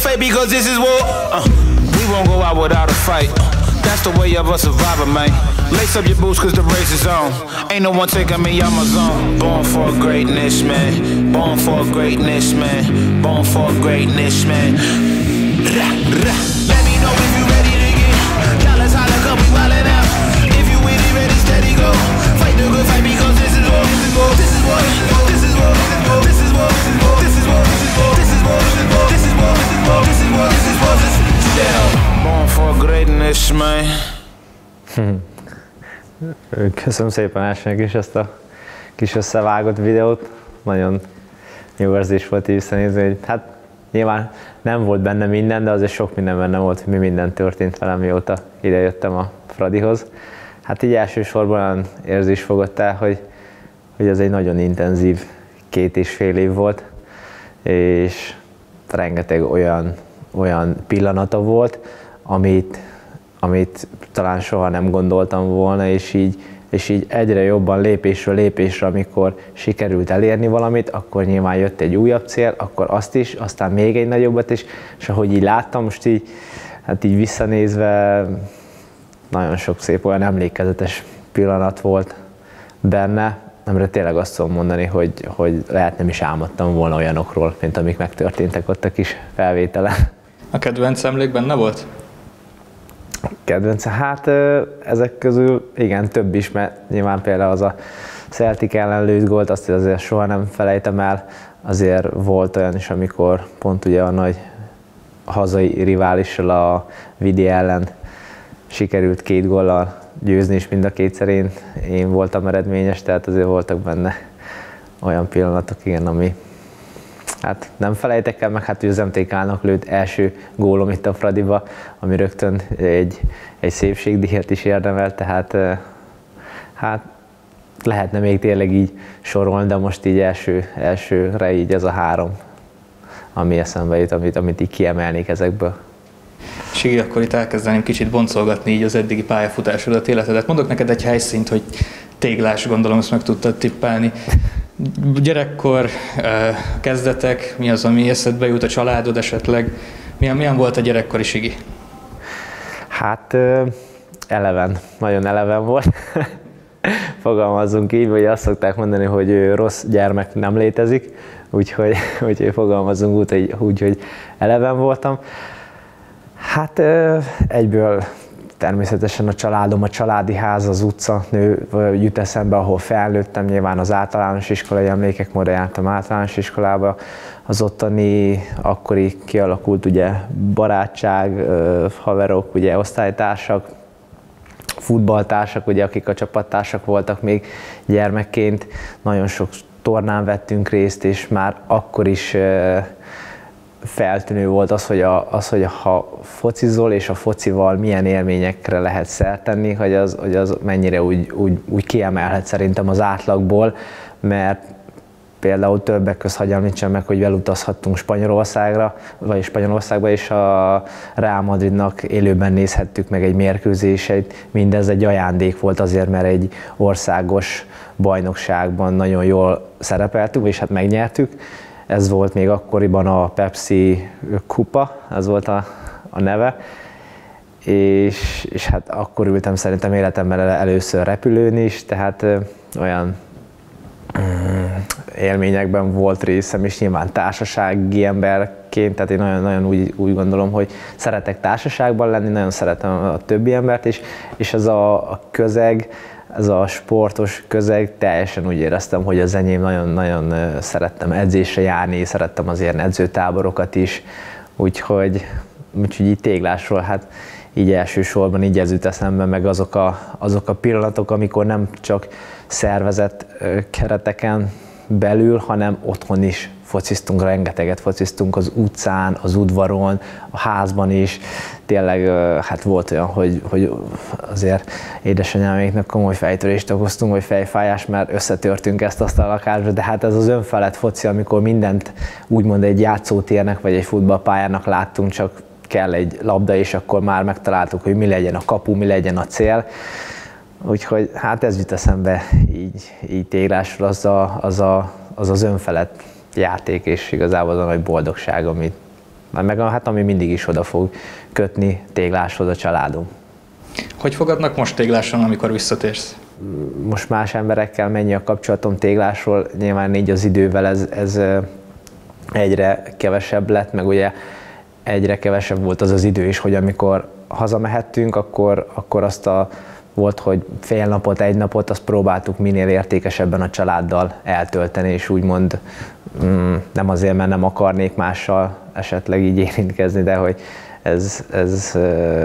fake because this is war. We won't go out without a fight. That's the way of a survivor, man. Lace up your boots cause the race is on. Ain't no one taking me out my zone. Born for greatness, man. Born for greatness, man. Born for greatness, man. Let me know if you ready to get. Y'all is holla, cause we wildin' out. If you with it, ready, steady, go. Fight the good fight because this is war. This is war. This is war. This is war. This is war. This is war. This is war. This is war. This is war. This is war. Born for greatness, man. Köszönöm szépen Ásnak is ezt a kis összevágott videót. Nagyon jó érzés volt így visszanézni, hogy hát nyilván nem volt benne minden, de azért sok minden benne volt, mi minden történt velem, mióta idejöttem a Fradihoz. Hát így elsősorban érzés fogott el, hogy ez egy nagyon intenzív 2,5 év volt, és rengeteg olyan pillanata volt, amit talán soha nem gondoltam volna, és így egyre jobban lépésről lépésre, amikor sikerült elérni valamit, akkor nyilván jött egy újabb cél, akkor azt is, aztán még egy nagyobbat is, és ahogy így láttam, most így visszanézve nagyon sok szép olyan emlékezetes pillanat volt benne, amire tényleg azt tudom mondani, hogy lehet nem is álmodtam volna olyanokról, mint amik megtörténtek ott a kis felvételen. A kedvenc emlék benne volt? Kedvence? Hát ezek közül igen, több is, mert nyilván például az a Celtic ellen lőtt gólt, azt azért soha nem felejtem el. Azért volt olyan is, amikor pont ugye a nagy hazai riválissal, a Vidi ellen sikerült 2 góllal győzni, és mind a kétszer én voltam eredményes, tehát azért voltak benne olyan pillanatok, igen, ami hát nem felejtek el, meg hát hogy az MTK-nak lőtt első gólom itt a Fradiba, ami rögtön egy szépségdíjat is érdemel, tehát hát lehetne még tényleg így sorolni, de most így elsőre így ez a 3, ami eszembe jut, amit így kiemelnék ezekből. Sigi, akkor itt elkezdeném kicsit boncolgatni így az eddigi pályafutásodat, életedet. Mondok neked egy helyszínt, hogy Téglás, gondolom, ezt meg tudtad tippelni. Gyerekkor, kezdetek, mi az, ami eszedbe jut, a családod esetleg? Milyen volt a gyerekkori Sigi? Hát eleven, nagyon eleven volt. Fogalmazzunk így, vagy azt szokták mondani, hogy rossz gyermek nem létezik, úgyhogy fogalmazzunk úgy, hogy eleven voltam. Hát egyből természetesen a családom, a családi ház, az utca jut eszembe, ahol felnőttem, nyilván az általános iskolai emlékek, ma jártam általános iskolába, az ottani akkori kialakult ugye barátság, haverok, ugye osztálytársak, futballtársak, ugye, akik a csapattársak voltak még gyermekként, nagyon sok tornán vettünk részt, és már akkor is feltűnő volt az, hogy ha focizol és a focival milyen élményekre lehet szert tenni, hogy az mennyire úgy kiemelhet szerintem az átlagból, mert például többek közt hadd említsem meg, hogy elutazhattunk Spanyolországba, és a Real Madridnak élőben nézhettük meg egy mérkőzéseit. Mindez egy ajándék volt azért, mert egy országos bajnokságban nagyon jól szerepeltünk, és hát megnyertük. Ez volt még akkoriban a Pepsi kupa, ez volt a neve, és hát akkor ültem szerintem életemben először repülőn is, tehát olyan élményekben volt részem, és nyilván társasági emberként, tehát én nagyon úgy gondolom, hogy szeretek társaságban lenni, nagyon szeretem a többi embert is, és ez a közeg, ez a sportos közeg, teljesen úgy éreztem, hogy az enyém, nagyon szerettem edzésre járni, szerettem az ilyen edzőtáborokat is, úgyhogy így Téglásról, hát így elsősorban így ez jut eszembe, meg azok a pillanatok, amikor nem csak szervezett kereteken belül, hanem otthon is fociztunk, rengeteget fociztunk az utcán, az udvaron, a házban is. Tényleg hát volt olyan, hogy azért édesanyáméknak komoly fejtörést okoztunk, vagy fejfájás, mert összetörtünk ezt azt a lakásba, de hát ez az önfelett foci, amikor mindent úgymond egy játszótérnek, vagy egy futballpályának láttunk, csak kell egy labda, és akkor már megtaláltuk, hogy mi legyen a kapu, mi legyen a cél. Úgyhogy hát ez jut eszembe így Téglásról, az az önfelett játék, és igazából az a nagy boldogság, amit meg hát ami mindig is oda fog kötni Tégláshoz a családom. Hogy fogadnak most Tégláson, amikor visszatérsz? Most más emberekkel mennyi a kapcsolatom Téglásról, nyilván így az idővel ez egyre kevesebb lett, meg ugye egyre kevesebb volt az az idő is, hogy amikor hazamehettünk, akkor azt volt, hogy fél napot, egy napot, azt próbáltuk minél értékesebben a családdal eltölteni, és úgymond nem azért, mert nem akarnék mással esetleg így érintkezni, de hogy ez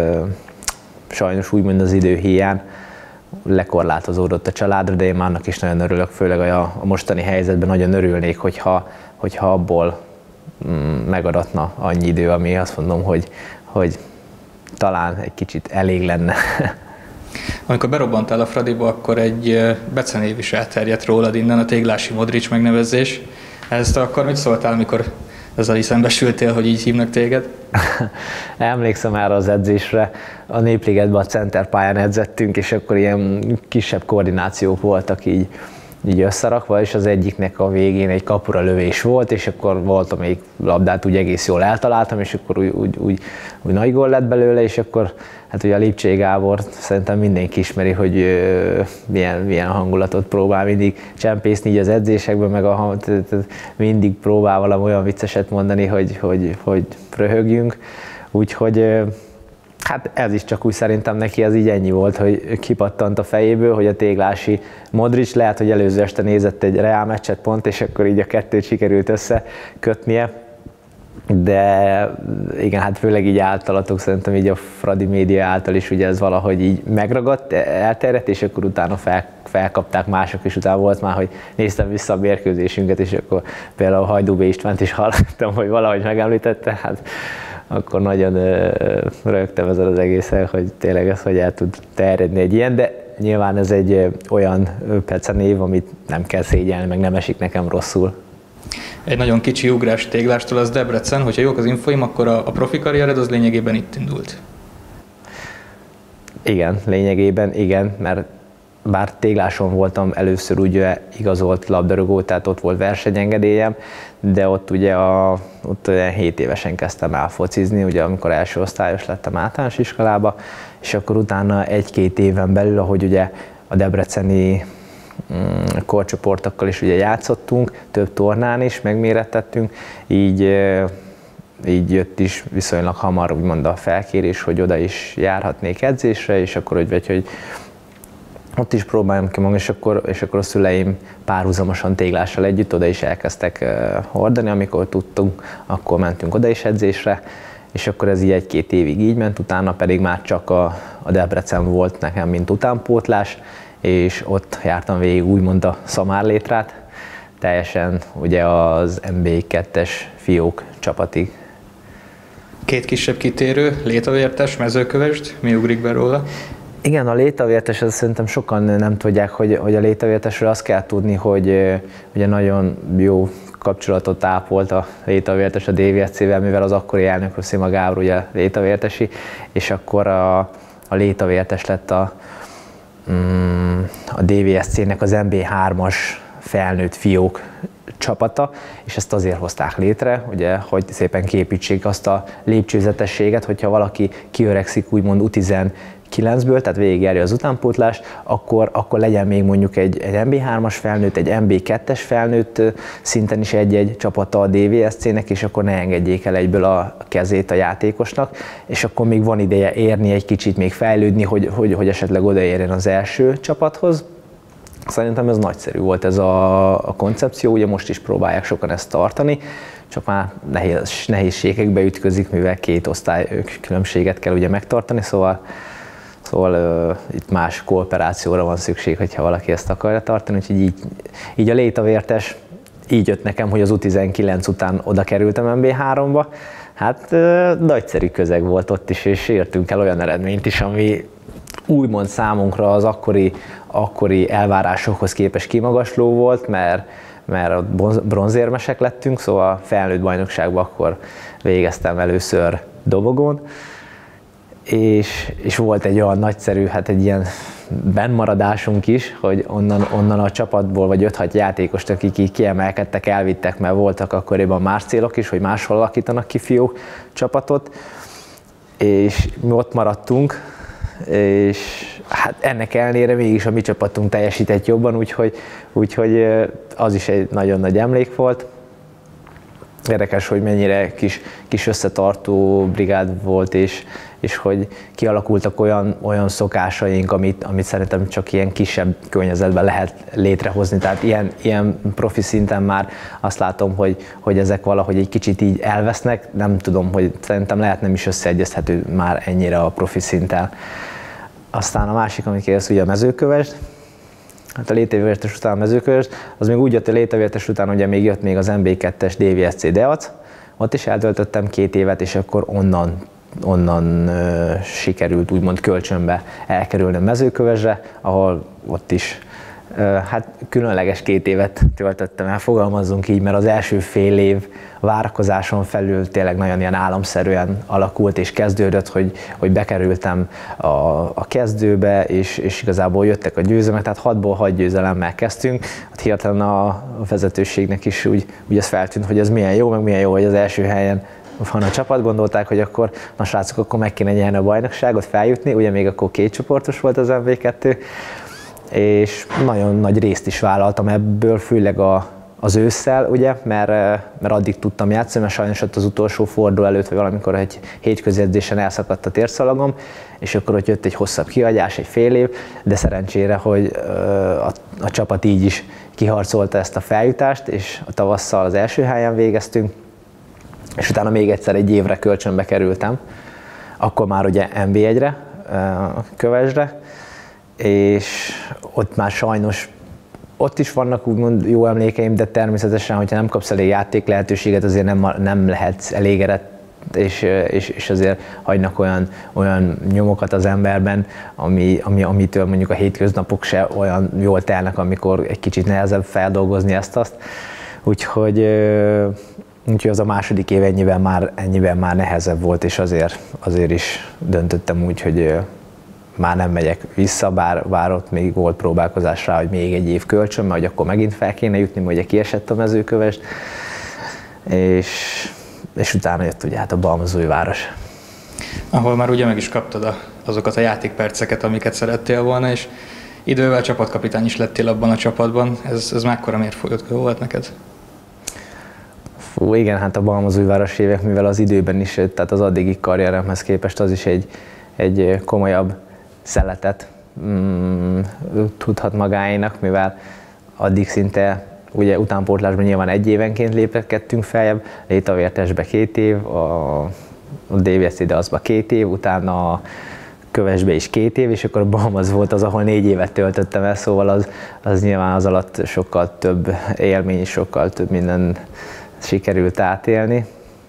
sajnos úgymond az idő hiány lekorlátozódott a családra, de én már annak is nagyon örülök, főleg a mostani helyzetben nagyon örülnék, hogyha abból megadatna annyi idő, ami azt mondom, hogy talán egy kicsit elég lenne. Amikor berobbantál a Fradiba, akkor egy becenév is elterjedt rólad innen, a Téglási Modric megnevezés. Ezt akkor mit szóltál, amikor ezzel is szembesültél, hogy így hívnak téged? Emlékszem erre az edzésre, a Népligetben a centerpályán edzettünk, és akkor ilyen kisebb koordinációk voltak így összerakva, és az egyiknek a végén egy kapura lövés volt, és akkor volt, amelyik labdát úgy egész jól eltaláltam, és akkor úgy nagy gól lett belőle, és akkor hát ugye a Lipcsei Gábor szerintem mindenki ismeri, hogy milyen hangulatot próbál mindig csempészni így az edzésekben, meg mindig próbál valami olyan vicceset mondani, hogy röhögjünk, úgyhogy hát ez is csak úgy szerintem neki ez így ennyi volt, hogy kipattant a fejéből, hogy a Téglási Modric, lehet, hogy előző este nézett egy Real meccset pont, és akkor így a kettőt sikerült összekötnie. De igen, hát főleg így általatok, szerintem így a Fradi média által is ugye ez valahogy így megragadt, elterjedt, és akkor utána felkapták mások, és utána volt már, hogy néztem vissza a mérkőzésünket, és akkor például Hajdú B. Istvánt is hallottam, hogy valahogy megemlítette, hát akkor nagyon rögtem ezzel az egészen, hogy tényleg ez, hogy el tud terjedni egy ilyen, de nyilván ez egy olyan becenév, amit nem kell szégyelni, meg nem esik nekem rosszul. Egy nagyon kicsi ugrás Téglástól az Debrecen, hogyha jók az infoim, akkor a profi karriered az lényegében itt indult. Igen, lényegében igen, mert bár Tégláson voltam először ugye igazolt labdarúgó, tehát ott volt versenyengedélyem, de ott ugye ott olyan 7 évesen kezdtem el focizni, ugye amikor első osztályos lettem általános iskolába, és akkor utána 1-2 éven belül, ahogy ugye a debreceni korcsoportokkal is ugye játszottunk, több tornán is megmérettettünk, így jött is viszonylag hamar úgymond a felkérés, hogy oda is járhatnék edzésre, és akkor hogy ott is próbáljam ki magam, és akkor a szüleim párhuzamosan Téglással együtt oda is elkezdtek hordani, amikor tudtunk, akkor mentünk oda is edzésre, és akkor ez így 1-2 évig így ment, utána pedig már csak a Debrecen volt nekem, mint utánpótlás, és ott jártam végig úgymond a szamárlétrát, teljesen ugye az MB2-es fiók csapatig. 2 kisebb kitérő, Létavértes, Mezőkövesd, mi ugrik be róla? Igen, a Létavértes, ezt szerintem sokan nem tudják, hogy a Létavértesről azt kell tudni, hogy ugye nagyon jó kapcsolatot ápolt a Létavértes a DVSC-vel, mivel az akkori elnök Szima Gábor ugye Létavértesi, és akkor a Létavértes lett a DVSC-nek az MB3-as felnőtt fiók csapata, és ezt azért hozták létre, ugye, hogy szépen képítsék azt a lépcsőzetességet, hogyha valaki kiöregszik úgymond U19-ből, tehát végigjárja az utánpótlást, akkor legyen még mondjuk egy MB3-as felnőtt, egy MB2-es felnőtt szinten is egy csapata a DVSC-nek, és akkor ne engedjék el egyből a kezét a játékosnak, és akkor még van ideje érni egy kicsit, még fejlődni, hogy esetleg odaérjen az első csapathoz. Szerintem ez nagyszerű volt ez a koncepció, ugye most is próbálják sokan ezt tartani, csak már nehézségekbe ütközik, mivel 2 osztály különbséget kell ugye megtartani, szóval itt más kooperációra van szükség, hogyha valaki ezt akarja tartani, úgyhogy így a Létavértes így jött nekem, hogy az U19 után oda kerültem MB3-ba. Hát nagyszerű közeg volt ott is, és értünk el olyan eredményt is, ami úgymond számunkra az akkori elvárásokhoz képest kimagasló volt, mert bronzérmesek lettünk, szóval felnőtt bajnokságban akkor végeztem először dobogón, és volt egy olyan nagyszerű, hát egy ilyen bennmaradásunk is, hogy onnan a csapatból vagy 5-6 játékost, akik így kiemelkedtek, elvittek, mert voltak akkoriban más célok is, hogy máshol alakítanak ki fiúk csapatot, és mi ott maradtunk, és hát ennek ellenére mégis a mi csapatunk teljesített jobban, úgyhogy az is egy nagyon nagy emlék volt. Érdekes, hogy mennyire kis összetartó brigád volt, és hogy kialakultak olyan szokásaink, amit szerintem csak ilyen kisebb környezetben lehet létrehozni. Tehát ilyen profi szinten már azt látom, hogy ezek valahogy egy kicsit így elvesznek. Nem tudom, hogy szerintem lehet nem is összeegyezhető már ennyire a profi szinttel. Aztán a másik, amit kérdez, ugye a Mezőkövesd. Hát a létavértes után a Mezőkövesd, az még úgy jött a létavértes után, ugye még jött még az MB2-es DVSC Deac, ott is eltöltöttem 2 évet, és akkor onnan sikerült úgymond kölcsönbe elkerülni a Mezőkövesdre, ahol ott is hát különleges 2 évet töltöttem el, fogalmazzunk így, mert az első fél év várakozáson felül tényleg nagyon ilyen álomszerűen alakult és kezdődött, hogy bekerültem a kezdőbe, és igazából jöttek a győzelmek, tehát 6-ból 6 győzelemmel kezdtünk. Hát hirtelen a vezetőségnek is úgy ez feltűnt, hogy ez milyen jó, meg milyen jó, hogy az első helyen van a csapat, gondolták, hogy akkor, na srácok, akkor meg kéne nyerni a bajnokságot, feljutni, ugye még akkor 2 csoportos volt az MV2, és nagyon nagy részt is vállaltam ebből, főleg az ősszel, ugye, mert addig tudtam játszani, mert sajnos ott az utolsó forduló előtt, vagy valamikor egy hétközi edzésen elszakadt a térszalagom, és akkor ott jött egy hosszabb kihagyás, egy fél év, de szerencsére, hogy a csapat így is kiharcolta ezt a feljutást, és a tavasszal az első helyen végeztünk, és utána még egyszer egy évre kölcsönbe kerültem, akkor már ugye NB1-re, Kövesdre, és ott már sajnos, ott is vannak úgymond jó emlékeim, de természetesen, hogyha nem kapsz elég játék lehetőséget, azért nem lehetsz elégedett, és azért hagynak olyan nyomokat az emberben, amitől mondjuk a hétköznapok se olyan jól telnek, amikor egy kicsit nehezebb feldolgozni ezt-azt. Úgyhogy az a második év ennyiben már nehezebb volt, és azért is döntöttem úgy, hogy már nem megyek vissza, bár ott még volt próbálkozás rá, hogy még egy év kölcsön, mert hogy akkor megint fel kéne jutni, mert ugye kiesett a Mezőkövesd, és utána jött ugye hát a Balmazújváros. Ahol már ugye meg is kaptad azokat a játékperceket, amiket szerettél volna, és idővel csapatkapitány is lettél abban a csapatban. Ez mekkora mérföldkő volt neked? Fú, igen, hát a Balmazújváros évek, mivel az időben is, tehát az addigi karrieremhez képest az is egy komolyabb szeletet tudhat magáénak, mivel addig szinte ugye utánpótlásban nyilván 1 évenként lépkedtünk feljebb, létavértesbe 2 év, a DVSC Deacba 2 év, utána a Kövesdbe is 2 év, és akkor a Balmaz volt az, ahol 4 évet töltöttem el, szóval az nyilván az alatt sokkal több élmény, sokkal több minden sikerült átélni.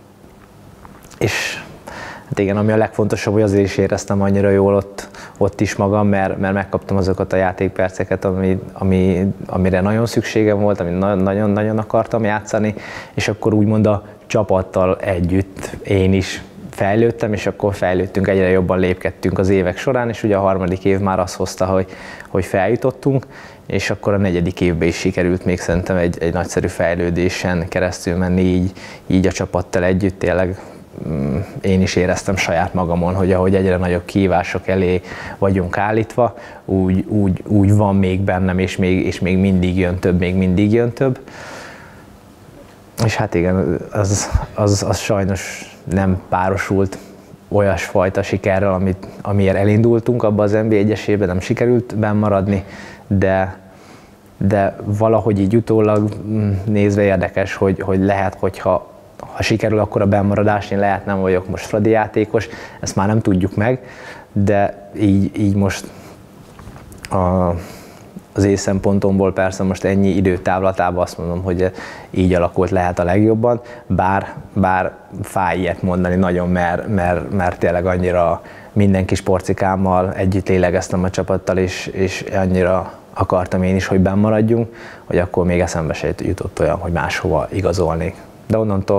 És hát igen, ami a legfontosabb, hogy azért is éreztem annyira jól ott is magam, mert megkaptam azokat a játékperceket, amire nagyon szükségem volt, amit nagyon-nagyon akartam játszani, és akkor úgymond a csapattal együtt én is fejlődtem, és akkor fejlődtünk, egyre jobban lépkedtünk az évek során, és ugye a 3. év már azt hozta, hogy feljutottunk, és akkor a 4. évben is sikerült még szerintem egy nagyszerű fejlődésen keresztül menni így a csapattal együtt, tényleg én is éreztem saját magamon, hogy ahogy egyre nagyobb kihívások elé vagyunk állítva, úgy van még bennem, és még mindig jön több. És hát igen, az sajnos nem párosult olyasfajta sikerrel, amiért elindultunk abba az NB1-es nem sikerült bennmaradni, de valahogy így utólag nézve érdekes, hogy lehet, hogyha sikerül, akkor a bennmaradás, én lehet nem vagyok most Fradi játékos, ezt már nem tudjuk meg, de így most az én szempontomból persze most ennyi időtávlatában azt mondom, hogy így alakult lehet a legjobban, bár fáj ilyet mondani nagyon, mert tényleg annyira mindenki sportcikámmal együtt lélegeztem a csapattal, és annyira akartam én is, hogy bennmaradjunk, hogy akkor még eszembe se jutott olyan, hogy máshova igazolnék. De onnantól, hogy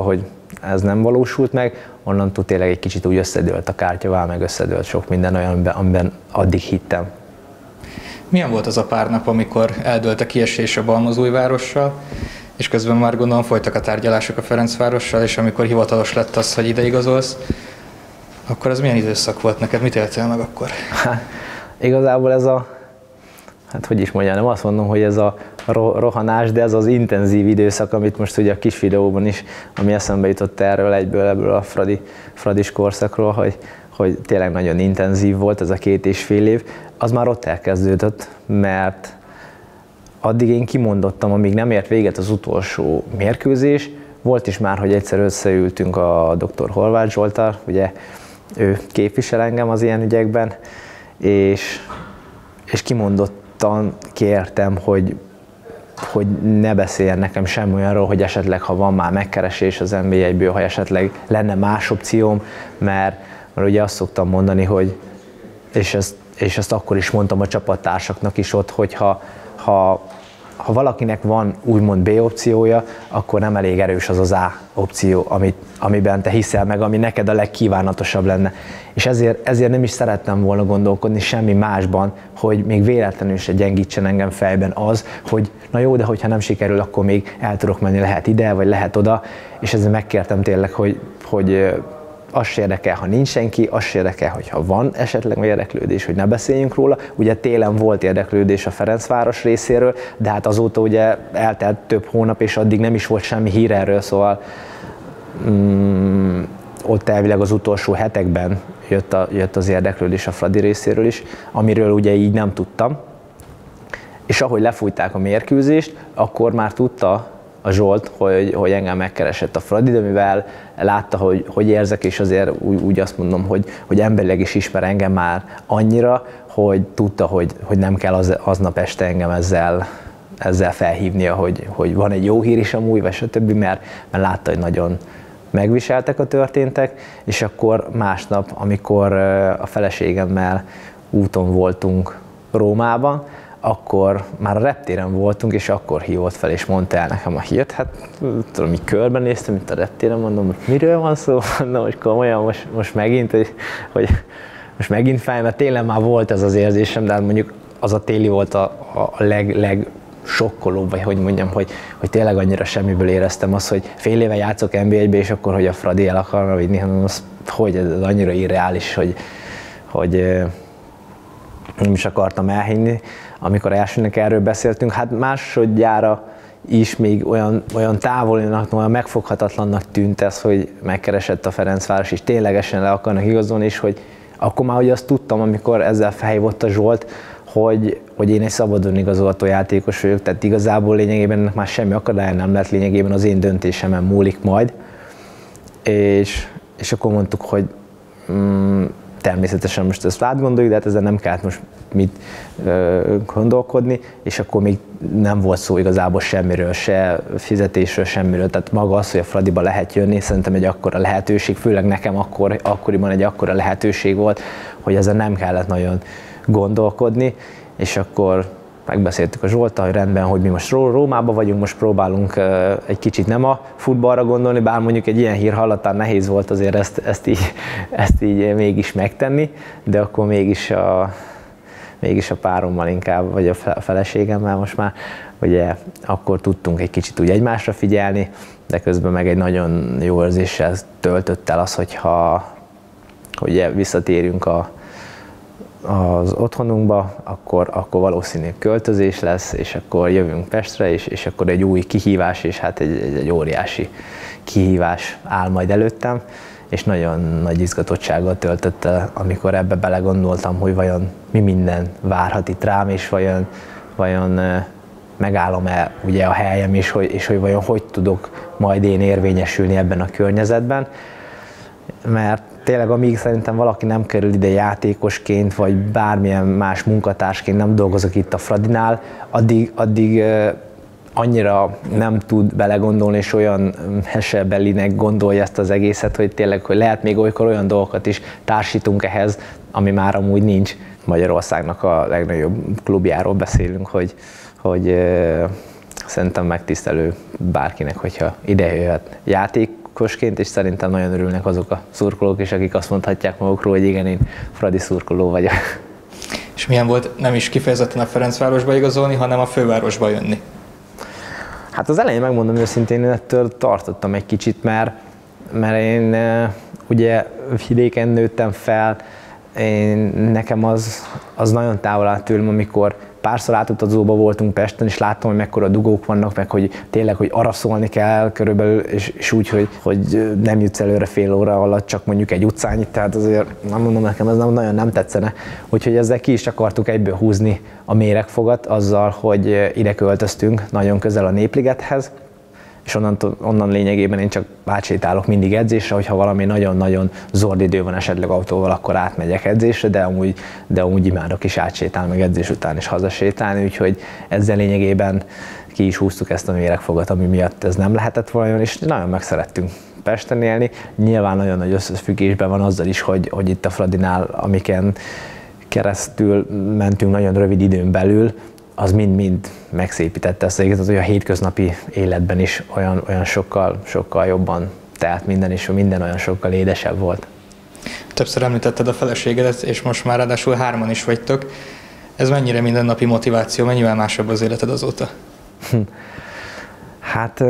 ez nem valósult meg, onnantól tényleg egy kicsit úgy összedőlt a kártyavál, meg összedőlt sok minden olyan, amiben addig hittem. Milyen volt az a pár nap, amikor eldőlt a kiesés a Balmazújvárossal, és közben már gondolom folytak a tárgyalások a Ferencvárossal, és amikor hivatalos lett az, hogy ideigazolsz, akkor az milyen időszak volt neked? Mit éltél meg akkor? Igazából ez hát hogy is mondjam, nem azt mondom, hogy ez a rohanás, de ez az intenzív időszak, amit most ugye a kis videóban is, ami eszembe jutott ebből a Fradis korszakról, hogy tényleg nagyon intenzív volt ez a 2,5 év, az már ott elkezdődött, mert addig én kimondottam, amíg nem ért véget az utolsó mérkőzés, volt is már, hogy egyszer összeültünk a dr. Horváth Zsolttal, ugye ő képvisel engem az ilyen ügyekben, és kimondottan kértem, hogy ne beszéljen nekem semmi olyanról, hogy esetleg, ha van már megkeresés az NB1-ből, ha esetleg lenne más opcióm, mert ugye azt szoktam mondani, hogy, és ezt akkor is mondtam a csapattársaknak is ott, hogy ha valakinek van úgymond B opciója, akkor nem elég erős az A opció, amiben te hiszel meg, ami neked a legkívánatosabb lenne. És ezért nem is szerettem volna gondolkodni semmi másban, hogy még véletlenül se gyengítsen engem fejben az, hogy na jó, de hogyha nem sikerül, akkor még el tudok menni, lehet ide, vagy lehet oda. És ezért megkértem tényleg, hogy az se érdekel, ha nincs senki, az se érdekel, hogyha van esetleg érdeklődés, hogy ne beszéljünk róla. Ugye télen volt érdeklődés a Ferencváros részéről, de hát azóta ugye eltelt több hónap, és addig nem is volt semmi hír erről, szóval ott elvileg az utolsó hetekben jött az érdeklődés a Fradi részéről is, amiről ugye így nem tudtam. És ahogy lefújták a mérkőzést, akkor már tudta a Zsolt, hogy engem megkeresett a Fradi, de mivel látta, hogy érzek, és azért úgy azt mondom, hogy emberileg is ismer engem már annyira, hogy tudta, hogy nem kell aznap este engem ezzel felhívnia, hogy van egy jó hír is amúgy, vagy stb., mert látta, hogy nagyon megviseltek a történtek, és akkor másnap, amikor a feleségemmel úton voltunk Rómában, akkor már a reptéren voltunk, és akkor hívott fel, és mondta el nekem a hírt. Hát tudom, így körbenéztem, mint a reptéren, mondom, hogy miről van szó, mondom, hogy komolyan most megint, hogy most megint fel, mert tényleg már volt ez az érzésem, de mondjuk az a téli volt a legsokkolóbb, vagy hogy mondjam, hogy tényleg annyira semmiből éreztem azt, hogy fél éve játszok NB1-be, és akkor, hogy a Fradi el akarna vinni, hanem hogy ez annyira irreális, hogy nem is akartam elhinni. Amikor elsőnek erről beszéltünk, hát másodjára is még olyan távolinak, olyan megfoghatatlannak tűnt ez, hogy megkeresett a Ferencváros, és ténylegesen le akarnak igazolni, és hogy akkor már hogy azt tudtam, amikor ezzel felhívott a Zsolt, hogy én egy szabadon igazolható játékos vagyok, tehát igazából lényegében ennek már semmi akadálya nem lett, lényegében az én döntésemen múlik majd. És akkor mondtuk, hogy természetesen most ezt átgondoljuk, de hát ezzel nem kellett most mit gondolkodni, és akkor még nem volt szó igazából semmiről, se fizetésről, semmiről, tehát maga az, hogy a Fradiba lehet jönni, szerintem egy akkora lehetőség, főleg nekem akkoriban egy akkora lehetőség volt, hogy ezzel nem kellett nagyon gondolkodni, és akkor megbeszéltük a Zsolttal, hogy rendben, hogy mi most Rómában vagyunk, most próbálunk egy kicsit nem a futballra gondolni, bár mondjuk egy ilyen hír hallatán nehéz volt azért ezt így mégis megtenni, de akkor mégis a párommal inkább, vagy a feleségemmel most már, ugye akkor tudtunk egy kicsit úgy egymásra figyelni, de közben meg egy nagyon jó érzéssel töltött el az, hogyha visszatérünk az otthonunkba, akkor valószínűleg költözés lesz, és akkor jövünk Pestre, és akkor egy új kihívás, és hát egy óriási kihívás áll majd előttem, és nagyon nagy izgatottsággal töltött el, amikor ebbe belegondoltam, hogy vajon mi minden várhat itt rám, és vajon megállom-e ugye a helyem, és hogy vajon hogy tudok majd én érvényesülni ebben a környezetben. Mert tényleg amíg szerintem valaki nem kerül ide játékosként, vagy bármilyen más munkatársként nem dolgozok itt a Fradinál, addig annyira nem tud belegondolni, és olyan hesebelinek gondolja ezt az egészet, hogy tényleg hogy lehet még olykor olyan dolgokat is társítunk ehhez, ami már amúgy nincs. Magyarországnak a legnagyobb klubjáról beszélünk, hogy szerintem megtisztelő bárkinek, hogyha ide jöhet szurkolósként, és szerintem nagyon örülnek azok a szurkolók is, akik azt mondhatják magukról, hogy igen, én Fradi szurkoló vagyok. És milyen volt nem is kifejezetten a Ferencvárosba igazolni, hanem a fővárosba jönni? Hát az elején megmondom őszintén, én ettől tartottam egy kicsit, mert én ugye Vidéken nőttem fel, nekem az nagyon távol állt tőlem, amikor párszor átutazóba voltunk Pesten, és láttam, hogy mekkora dugók vannak, meg hogy tényleg, hogy araszolni kell körülbelül, és úgy, hogy nem jutsz előre fél óra alatt, csak mondjuk egy utcányit, tehát azért nem mondom, nekem ez nagyon nem tetszene. Úgyhogy ezzel ki is akartuk egyből húzni a méregfogat azzal, hogy ide költöztünk nagyon közel a Népligethez, és onnan lényegében én csak átsétálok mindig edzésre, hogyha valami nagyon-nagyon zord idő van esetleg autóval, akkor átmegyek edzésre, de amúgy imádok is átsétálni, meg edzés után is hazasétálni, úgyhogy ezzel lényegében ki is húztuk ezt a méregfogat, ami miatt ez nem lehetett volna, és nagyon megszerettünk Pesten élni. Nyilván nagyon nagy összefüggésben van azzal is, hogy itt a Fradinál, amiken keresztül mentünk nagyon rövid időn belül, az mind-mind megszépítette ezt, hogy a hétköznapi életben is olyan sokkal jobban telt minden, és minden olyan sokkal édesebb volt. Többször említetted a feleségedet, és most már ráadásul 3-an is vagytok. Ez mennyire mindennapi motiváció, mennyivel másabb az életed azóta? Hát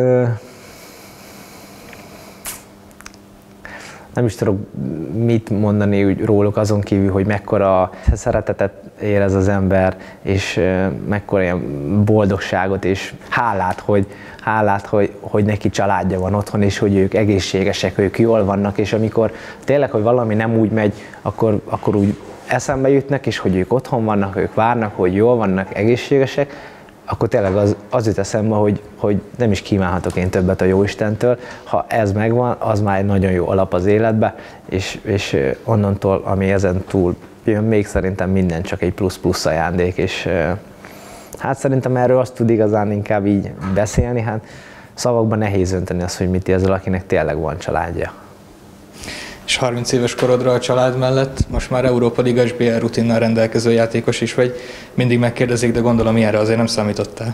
nem is tudok mit mondani úgy róluk azon kívül, hogy mekkora szeretetet érez az ember, és mekkora ilyen boldogságot és hálát, hogy neki családja van otthon, és hogy ők egészségesek, ők jól vannak, és amikor tényleg, hogy valami nem úgy megy, akkor úgy eszembe jutnak, és hogy ők otthon vannak, ők várnak, hogy jól vannak, egészségesek, akkor tényleg az jut eszembe, hogy nem is kívánhatok én többet a Jóistentől. Ha ez megvan, az már egy nagyon jó alap az életbe, és onnantól, ami ezen túl jön, még szerintem minden csak egy plusz ajándék, és hát szerintem erről azt tud igazán inkább így beszélni, hát szavakban nehéz önteni azt, hogy mit érzel, akinek tényleg van családja. És 30 éves korodra a család mellett most már Európa Ligás BL rutinnal rendelkező játékos is vagy. Mindig megkérdezik, de gondolom ilyenre azért nem számítottál.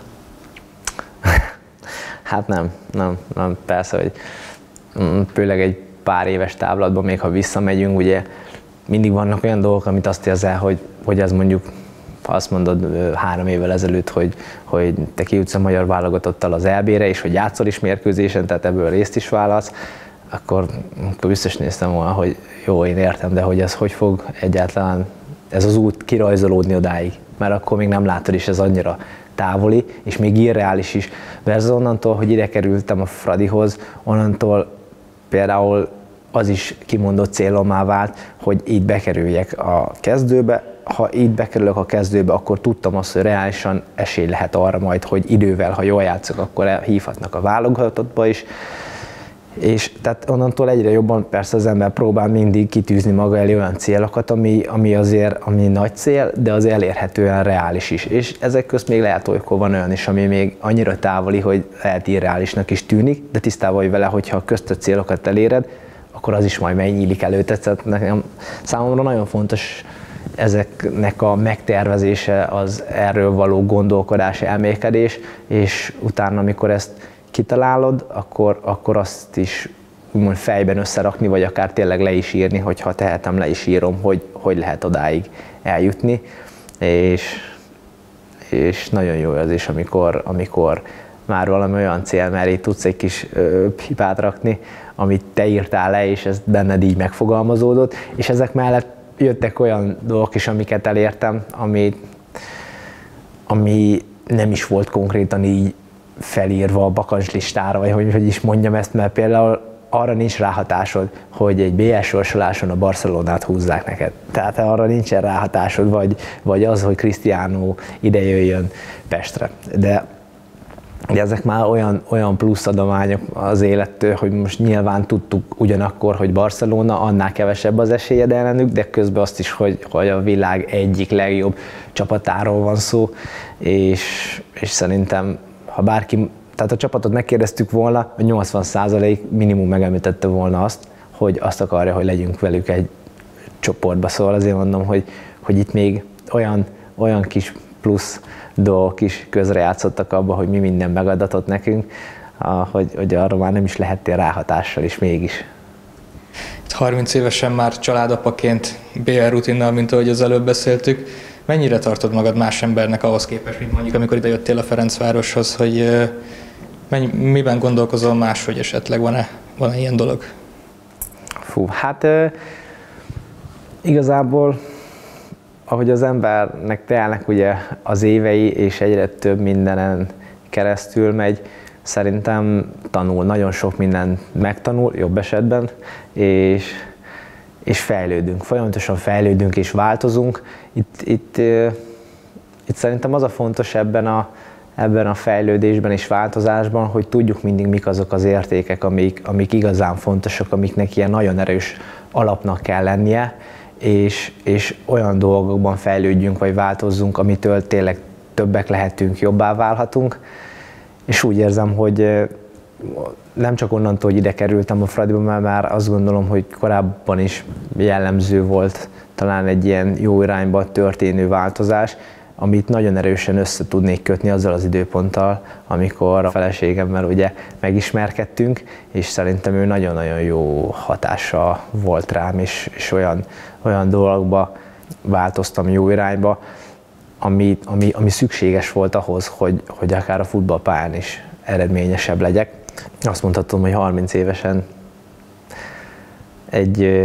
Hát nem, persze, hogy főleg egy pár éves távlatban, még ha visszamegyünk, ugye mindig vannak olyan dolgok, amit azt érzel, hogy ez mondjuk, ha azt mondod 3 évvel ezelőtt, hogy te kijutsz a magyar válogatottal az EB-re, és hogy játszol is mérkőzésen, tehát ebből részt is válasz, akkor biztos néztem volna, hogy jó, én értem, de hogy ez hogy fog egyáltalán ez az út kirajzolódni odáig, mert akkor még nem látod is, ez annyira távoli, és még irreális is. Versus onnantól, hogy ide kerültem a Fradihoz, onnantól például az is kimondott célommá vált, hogy itt bekerüljek a kezdőbe. Ha itt bekerülök a kezdőbe, akkor tudtam azt, hogy reálisan esély lehet arra majd, hogy idővel, ha jól játszok, akkor hívhatnak a válogatottba is. És tehát onnantól egyre jobban persze az ember próbál mindig kitűzni maga elé olyan célokat, ami nagy cél, de az elérhetően reális is. És ezek közt még lehet, hogy van olyan is, ami még annyira távoli, hogy lehet irreálisnak is tűnik, de tisztában vagy vele, hogyha a köztött célokat eléred, akkor az is majd megnyílik előtte. Tehát nekem számomra nagyon fontos ezeknek a megtervezése, az erről való gondolkodás, elmélkedés, és utána, amikor ezt kitalálod, akkor azt is úgymond fejben összerakni, vagy akár tényleg le is írni, hogyha tehetem, le is írom, hogy lehet odáig eljutni, és nagyon jó az is, amikor már valami olyan cél, mert itt tudsz egy kis hibát rakni, amit te írtál le, és ez benned így megfogalmazódott, és ezek mellett jöttek olyan dolgok is, amiket elértem, ami nem is volt konkrétan így felírva a bakancslistára, vagy hogy is mondjam ezt, mert például arra nincs ráhatásod, hogy egy BL sorsoláson a Barcelonát húzzák neked. Tehát arra nincsen ráhatásod, vagy az, hogy Cristiano ide jöjjön Pestre. De ezek már olyan plusz adományok az élettől, hogy most nyilván tudtuk ugyanakkor, hogy Barcelona, annál kevesebb az esélyed ellenük, de közben azt is, hogy a világ egyik legjobb csapatáról van szó, és szerintem, ha bárki, tehát a csapatot megkérdeztük volna, a 80% minimum megemlítette volna azt, hogy azt akarja, hogy legyünk velük egy csoportba. Szóval azért mondom, hogy itt még olyan kis plusz dolgok is közrejátszottak abba, hogy mi minden megadatott nekünk, hogy arra már nem is lehettél ráhatással, és mégis. 30 évesen már családapaként, BL rutinnal, mint ahogy az előbb beszéltük. Mennyire tartod magad más embernek ahhoz képest, mint mondjuk amikor ide jöttél a Ferencvároshoz, hogy miben gondolkozol máshogy esetleg? Van-e ilyen dolog? Fú, hát igazából, ahogy az embernek telnek ugye az évei, és egyre több mindenen keresztül megy, szerintem tanul, nagyon sok mindent megtanul, jobb esetben, és fejlődünk, folyamatosan fejlődünk és változunk. Itt szerintem az a fontos ebben a fejlődésben és változásban, hogy tudjuk mindig, mik azok az értékek, amik igazán fontosak, amiknek ilyen nagyon erős alapnak kell lennie, és olyan dolgokban fejlődjünk vagy változzunk, amitől tényleg többek lehetünk, jobbá válhatunk. És úgy érzem, hogy nem csak onnantól, hogy ide kerültem a Fradiba, mert már azt gondolom, hogy korábban is jellemző volt talán egy ilyen jó irányba történő változás, amit nagyon erősen össze tudnék kötni azzal az időponttal, amikor a feleségemmel ugye megismerkedtünk, és szerintem ő nagyon-nagyon jó hatása volt rám, és olyan dolgokba változtam jó irányba, ami szükséges volt ahhoz, hogy akár a futballpályán is eredményesebb legyek. Azt mondhatom, hogy 30 évesen egy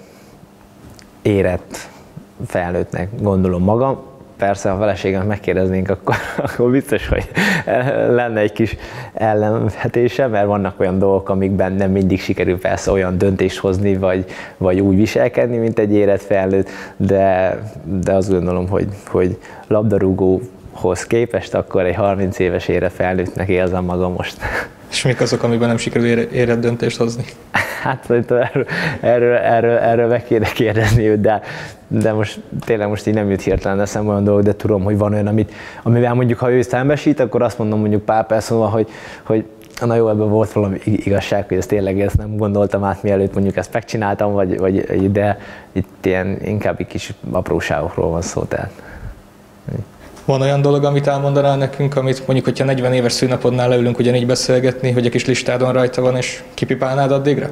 érett felnőttnek gondolom magam. Persze, ha feleségemet megkérdeznénk, akkor biztos, hogy lenne egy kis ellenvetése, mert vannak olyan dolgok, amikben nem mindig sikerül persze olyan döntést hozni, vagy úgy viselkedni, mint egy érett felnőtt, de azt gondolom, hogy labdarúgóhoz képest akkor egy 30 éves érett felnőttnek érzem magam most. És mik azok, amiben nem sikerül érett döntést hozni? Hát erről meg kéne kérdezni őt, de most tényleg így nem jut hirtelen eszembe olyan dolog, de tudom, hogy van olyan, amivel mondjuk, ha ő szembesít, akkor azt mondom mondjuk pár perc múlva, hogy na jó, ebben volt valami igazság, hogy ezt nem gondoltam át, mielőtt mondjuk ezt megcsináltam, de itt ilyen inkább egy kis apróságokról van szó, tehát. Van olyan dolog, amit elmondanál nekünk, amit mondjuk, hogyha 40 éves szünnapodnál leülünk ugyanígy beszélgetni, hogy a kis listádon rajta van, és kipipálnád addigra?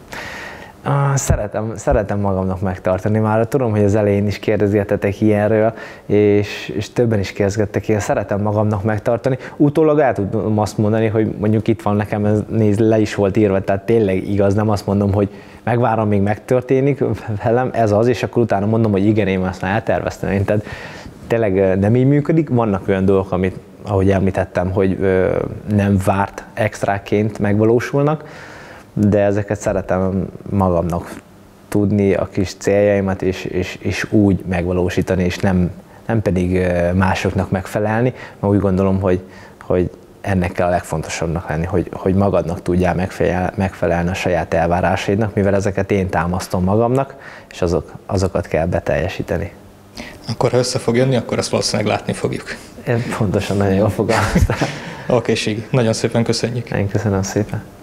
Szeretem magamnak megtartani. Már tudom, hogy az elején is kérdezgetetek ilyenről, és többen is kérdezgettek, én szeretem magamnak megtartani. Utólag el tudom azt mondani, hogy mondjuk itt van nekem, ez le is volt írva, tehát tényleg igaz, nem azt mondom, hogy megvárom, még megtörténik velem, ez az, és akkor utána mondom, hogy igen, én azt már elterveztem. Tehát tényleg nem így működik. Vannak olyan dolgok, amit, ahogy említettem, hogy nem várt extráként megvalósulnak, de ezeket szeretem magamnak tudni, a kis céljaimat, és úgy megvalósítani, és nem pedig másoknak megfelelni, mert úgy gondolom, hogy ennek kell a legfontosabbnak lenni, hogy magadnak tudjál megfelelni a saját elvárásaidnak, mivel ezeket én támasztom magamnak, és azokat kell beteljesíteni. Akkor ha össze fog jönni, akkor azt valószínűleg látni fogjuk. Én pontosan nagyon jól fogalmaztam. Oké, Sigi, nagyon szépen köszönjük. Én köszönöm szépen.